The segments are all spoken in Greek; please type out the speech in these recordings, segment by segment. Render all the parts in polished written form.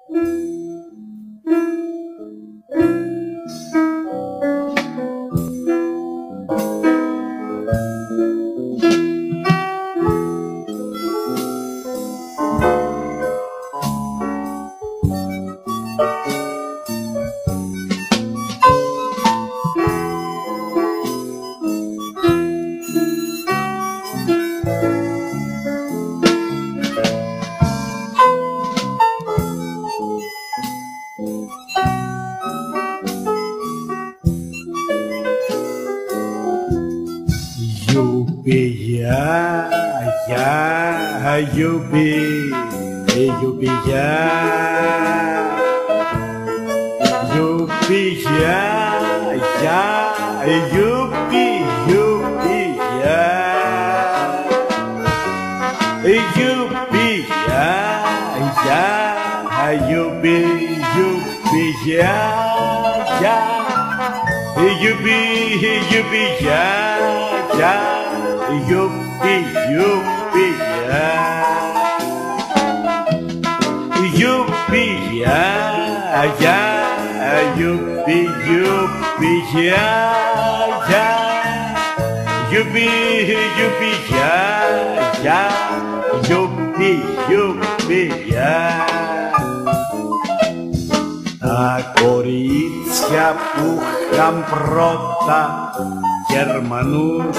Τα κορίτσια που είχαν πρώτα Γερμανούς,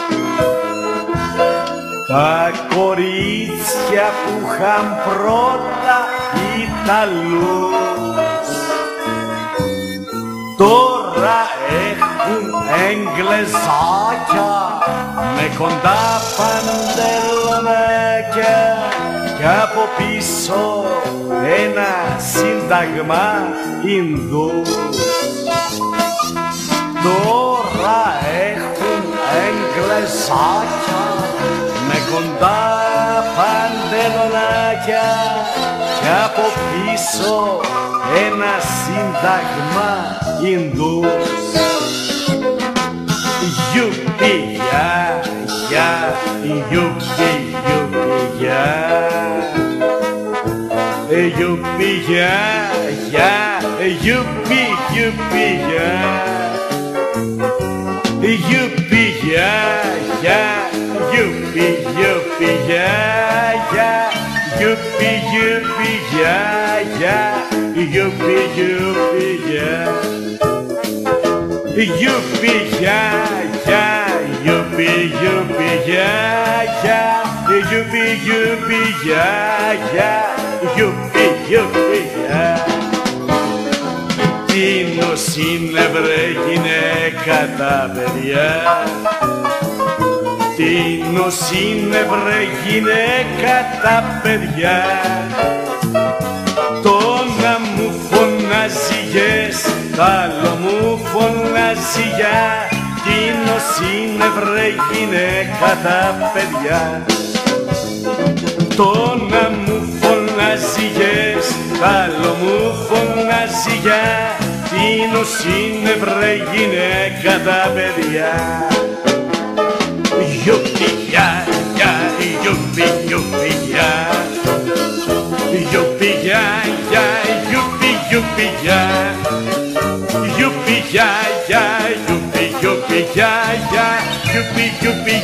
τα κορίτσια που είχαν πρώτα Ιταλούς, τώρα έχουν Εγγλεζάκια με κοντά παντελονάκια κι από πίσω ένα σύνταγμα Ινδούς. Τώρα έχουν Εγγλεζάκια με κοντά παντελονάκια κι από πίσω ένα σύνταγμα Ινδούς. Γιουπι, γεια, γεια, γιουπι, γιουπι, γεια. Γιουπι, γεια, γεια, γιουπι, γιουπι, γεια. Γιουπι, γεια, γεια, γιουπι, γιουπι, γεια, γεια. Γιουπι, γιουπι, γεια, γεια, γιουπι, γιουπι, γεια. Γιουπι, γεια, γεια, γιουπι, γιουπι, γεια, γεια. Γιουπι, γιουπι, γεια, γεια, γιουπι, γιουπι, γεια. Τίνος είναι βρε γυναίκα τα παιδιά, τίνος είναι βρε γυναίκα τα παιδιά. Το να μου φωνάζει yes, τ' άλλο μου φωνάζει για. Τίνος είναι βρε γυναίκα τα παιδιά. Το να μου φωνάζει yes, τ' άλλο μου φωνάζει για. Τίνος είναι βρε γυναίκα τα παιδιά. Γιουπι, γεια, γεια, γιουπι, γιουπι, γεια. Γιουπι, γεια, γεια, γιουπι, γιουπι, γεια. Γιουπι, γεια, γεια, γιουπι, γιουπι, γεια, γεια. Γιουπι, γιουπι,